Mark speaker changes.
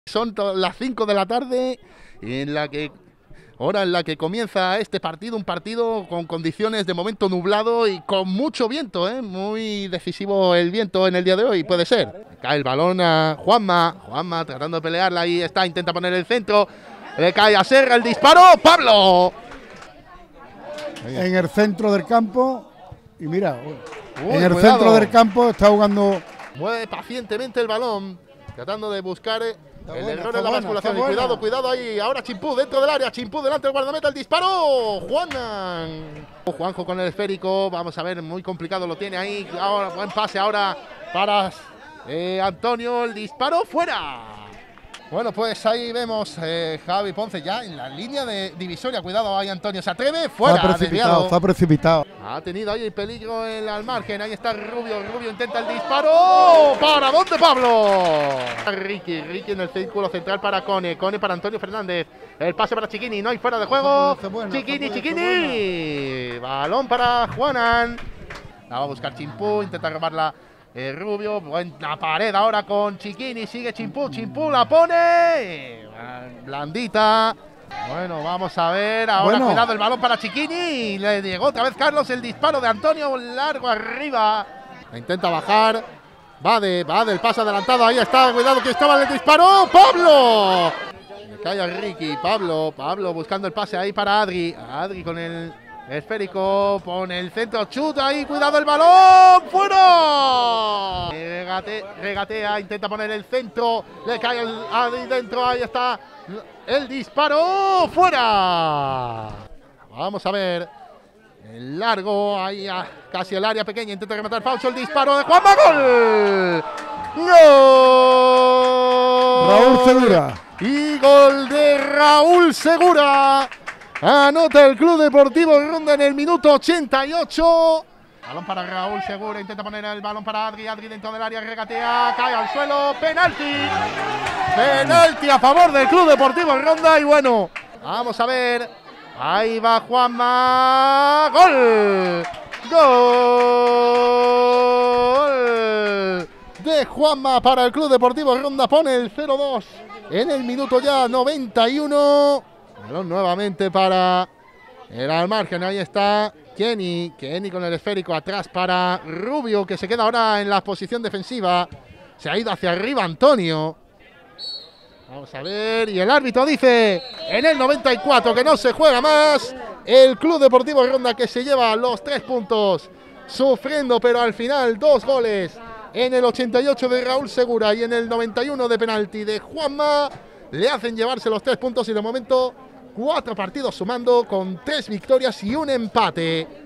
Speaker 1: Son las 5 de la tarde, hora en la que comienza este partido, un partido con condiciones de momento nublado y con mucho viento, muy decisivo el viento en el día de hoy, puede ser. Cae el balón a Juanma tratando de pelearla, ahí está, intenta poner el centro, le cae a Serra, el disparo, Pablo.
Speaker 2: En el centro del campo, y mira, en el centro del campo está jugando.
Speaker 1: Mueve pacientemente el balón, tratando de buscar el error en la
Speaker 2: buena,
Speaker 1: basculación. Y cuidado ahí. Ahora Chimpú dentro del área. Chimpú delante del guardameta. El disparo. Juanjo con el esférico. Vamos a ver, muy complicado lo tiene ahí. Ahora buen pase ahora para Antonio. El disparo fuera. Bueno, pues ahí vemos Javi Ponce ya en la línea de divisoria. Cuidado ahí, Antonio. Se atreve. Fuera.
Speaker 2: Está precipitado.
Speaker 1: Ha tenido ahí el peligro al margen. Ahí está Rubio. Rubio intenta el disparo. ¿Para dónde, Pablo? Ricky en el círculo central para Cone. Cone para Antonio Fernández. El pase para Chiquini. No hay fuera de juego. Chiquini. Balón para Juanan. La va a buscar Chimpú. Intenta robarla. Rubio, buena pared ahora con Chiquini, sigue Chimpú la pone, blandita. Bueno, vamos a ver, ahora cuidado el balón para Chiquini, le llegó otra vez Carlos, el disparo de Antonio, largo arriba, intenta bajar, va del pase adelantado, ahí está, cuidado que estaba el disparo, ¡Pablo! Le cae a Ricky, Pablo buscando el pase ahí para Adri con el esférico, pone el centro, chuta ahí, cuidado el balón, ¡fuera! Regatea, intenta poner el centro, le cae ahí dentro, ahí está el disparo, ¡fuera! Vamos a ver, el largo, ahí casi el área pequeña, intenta rematar Fausto, el disparo de Juanma, ¡gol! ¡Gol!
Speaker 2: Raúl Segura.
Speaker 1: Y gol de Raúl Segura. Anota el Club Deportivo Ronda en el minuto 88. Balón para Raúl Segura, intenta poner el balón para Adri dentro del área, regatea, cae al suelo, penalti a favor del Club Deportivo Ronda. Y bueno, vamos a ver, ahí va Juanma, gol de Juanma para el Club Deportivo Ronda, pone el 0-2 en el minuto ya 91. Balón nuevamente para el al margen, ahí está Kenny con el esférico atrás para Rubio, que se queda ahora en la posición defensiva, se ha ido hacia arriba Antonio. Vamos a ver, y el árbitro dice en el 94 que no se juega más, el Club Deportivo Ronda que se lleva los 3 puntos, sufriendo pero al final 2 goles, en el 88 de Raúl Segura y en el 91 de penalti de Juanma, le hacen llevarse los 3 puntos y de momento 4 partidos sumando con 3 victorias y un empate.